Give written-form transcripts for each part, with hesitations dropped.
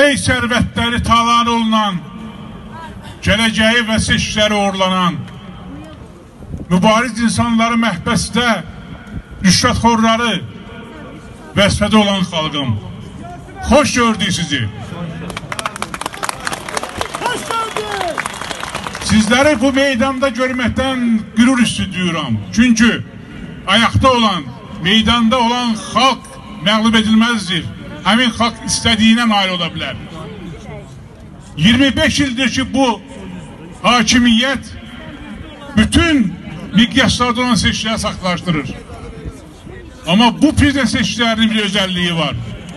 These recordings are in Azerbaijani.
ey sərvətləri talan olunan, gələcəyi və seçkiləri uğurlanan, mübariz insanları məhbəsdə, rüşvətxorları vəzifədə olan xalqım, xoş gördük sizi. Sizləri bu meydanda görməkdən qürur hissediyorum. Çünki ayaqda olan, meydanda olan xalq məğlub edilməzdir. Həmin xalq istədiyinə nail ola bilər. 25 ildir ki bu hakimiyyət bütün miqyaslarda olan seçkiləri saxlaşdırır. Amma bu prezident seçkilərinin bir özelliği var.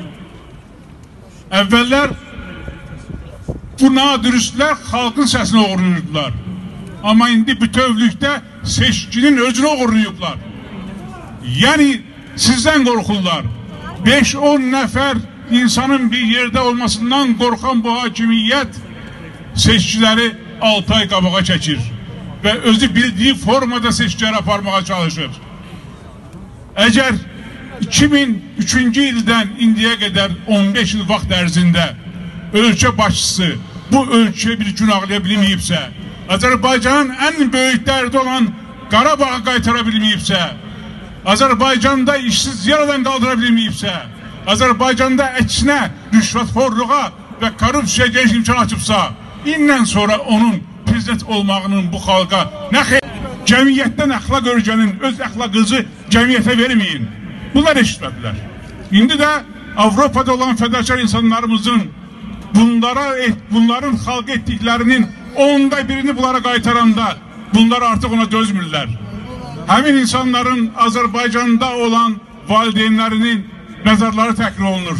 Əvvəllər bu nadürüstlər xalqın səsini oğurlayırdılar. Amma indi bütövlükdə seçkinin özünü oğurlayıblar. Yəni sizdən qorxurlar. 5-10 nəfər insanın bir yerdə olmasından qorxan bu hakimiyyət seçkiləri 6 ay qabağa çəkir və özü bildiyi formada seçkiləri aparmağa çalışır. Əgər 2003-cü ildən indiyə qədər 15 il vaxt ərzində ölkə başçısı bu ölkəyə bir gün ağlaya bilməyibsə, Azərbaycanın ən böyük dərdi olan Qarabağı qaytara bilməyibsə, Azərbaycanda işsiz yaradan qaldıra bilməyibsə, Azərbaycanda əksinə rüşvətxorluğa və korrupsiyaya geniş imkan açıbsa, indən sonra onun prezident olmağının bu xalqa nə xeyr? Cəmiyyətdən əxlaq örgənin öz əxlaqınızı cəmiyyətə verməyin. Bunlar eşitmədilər. İndi də Avropada olan fədakar insanlarımızın bunların xalq etdiklərinin 1/10 bunlara qaytaranda bunlar artıq ona dözmürlər. Həmin insanların Azərbaycanda olan valideynlərinin məzarları təhqir olunur.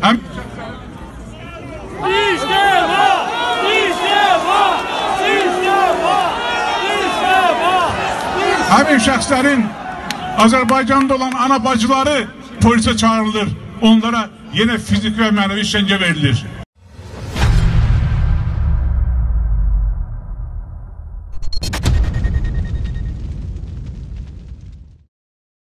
Həmin şəxslərin Azərbaycanda olan ana bacıları polisə çağırılır. Onlara yenə fiziki və mənəvi işgəncə verilir.